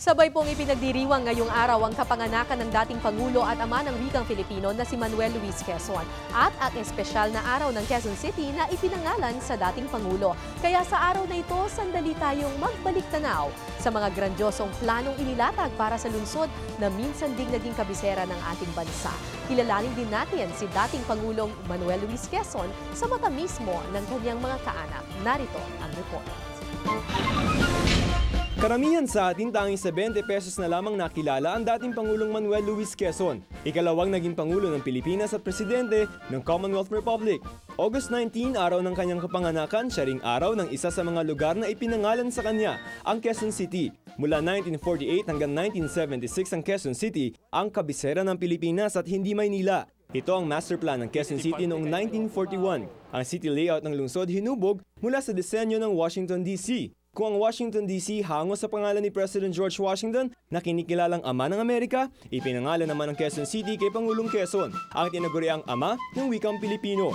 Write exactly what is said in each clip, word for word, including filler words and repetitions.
Sabay pong ipinagdiriwang ngayong araw ang kapanganakan ng dating Pangulo at ama ng wikang Filipino na si Manuel Luis Quezon at ang espesyal na araw ng Quezon City na ipinangalan sa dating Pangulo. Kaya sa araw na ito, sandali tayong magbalik tanaw sa mga grandiosong planong inilatag para sa lungsod na minsan ding naging kabisera ng ating bansa. Kilalanin din natin si dating Pangulong Manuel Luis Quezon sa mata mismo ng kanyang mga kaanak. Narito ang report. Karamihan sa atin tanging sa twenty pesos na lamang nakilala ang dating Pangulong Manuel Luis Quezon, ikalawang naging Pangulo ng Pilipinas at Presidente ng Commonwealth Republic. August nineteenth, araw ng kanyang kapanganakan, siya ring araw ng isa sa mga lugar na ipinangalan sa kanya, ang Quezon City. Mula nineteen forty-eight hanggang nineteen seventy-six ang Quezon City ang kabisera ng Pilipinas at hindi Maynila. Ito ang master plan ng Quezon City noong nineteen forty-one. Ang city layout ng lungsod hinubog mula sa disenyo ng Washington D C. Kung ang Washington D C hango sa pangalan ni President George Washington na kinikilalang ama ng Amerika, ipinangalan naman ang Quezon City kay Pangulong Quezon, ang tinaguriang ama ng wikang Pilipino.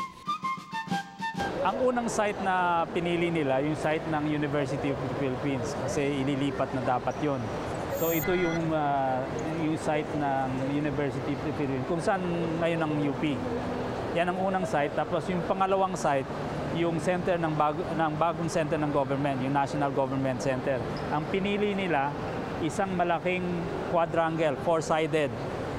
Ang unang site na pinili nila, yung site ng University of the Philippines kasi ililipat na dapat yon. So ito yung, uh, yung site ng University of the Philippines, kung saan ngayon ang U P. Yan ang unang site. Tapos yung pangalawang site, yung center ng, bago, ng bagong center ng government, yung National Government Center. Ang pinili nila, isang malaking quadrangle, four-sided,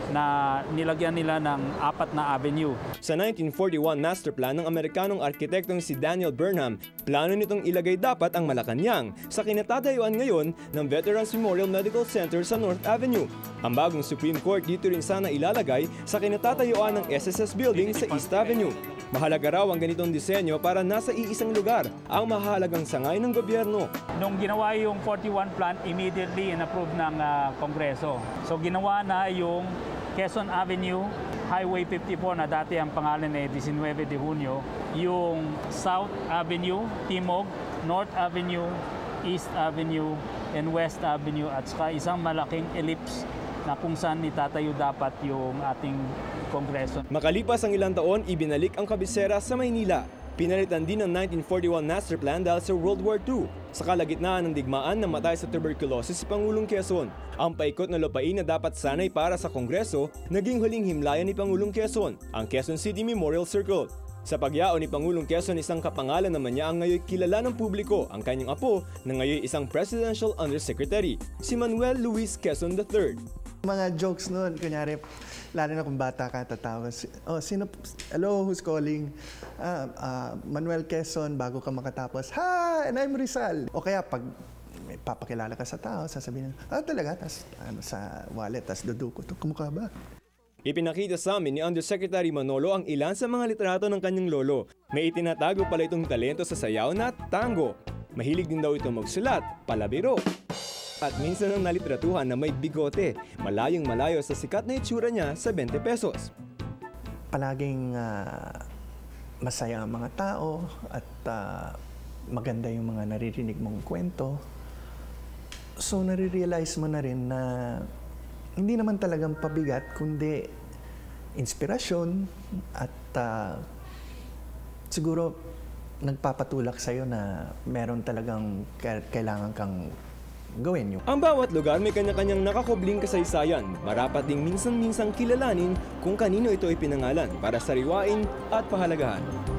na nilagyan nila ng apat na avenue. Sa nineteen forty-one master plan ng Amerikanong arkitektong si Daniel Burnham, plano nitong ilagay dapat ang Malacanang sa kinatatayuan ngayon ng Veterans Memorial Medical Center sa North Avenue. Ang bagong Supreme Court dito rin sana ilalagay sa kinatatayuan ng S S S Building sa East Avenue. Mahalaga raw ang ganitong disenyo para nasa iisang lugar ang mahalagang sangay ng gobyerno. Nung ginawa yung forty-one plan, immediately in-approve ng uh, Kongreso. So ginawa na yung Quezon Avenue, Highway fifty-four na dati ang pangalan ay nineteen de Junio, yung South Avenue, Timog, North Avenue, East Avenue, and West Avenue at saka isang malaking ellipse na kung saan itatayo dapat yung ating Kongreso. Makalipas ang ilang taon, ibinalik ang kabisera sa Maynila. Pinalitan din ng nineteen forty-one master plan dahil sa World War Two. Sa kalagitnaan ng digmaan, namatay sa tuberculosis si Pangulong Quezon. Ang paikot na lupain na dapat sanay para sa Kongreso, naging huling himlayan ni Pangulong Quezon, ang Quezon City Memorial Circle. Sa pagyao ni Pangulong Quezon, isang kapangalan naman niya ang ngayon kilala ng publiko, ang kanyang apo na ngayon isang Presidential Undersecretary, si Manuel Luis Quezon the third. Mga jokes noon, kunyari, lalo na kung bata ka, tatawa. Oh, sino, hello, who's calling? Ah, uh, Manuel Quezon, bago ka makatapos, hi, and I'm Rizal. O kaya pag may papakilala ka sa tao, sasabihin, ah, talaga, tas, ano, sa wallet, tas duduko, ito, kumukha ba? Ipinakita sa amin ni Undersecretary Manolo ang ilan sa mga litrato ng kanyang lolo. May itinatago pala itong talento sa sayaw na tango. Mahilig din daw ito magsulat, palabiro. At minsan ang nalitratuhan na may bigote, malayong malayo sa sikat na itsura niya sa twenty pesos. Palaging uh, masaya ang mga tao at uh, maganda yung mga naririnig mong kwento. So nare-realize mo na rin na hindi naman talagang pabigat, kundi inspirasyon at uh, siguro nagpapatulak sa'yo na meron talagang kailangan kang gawin nyo. Ang bawat lugar may kanya-kanyang nakakubling kasaysayan. Marapat ding minsan-minsang kilalanin kung kanino ito ipinangalan para sariwain at pahalagahan.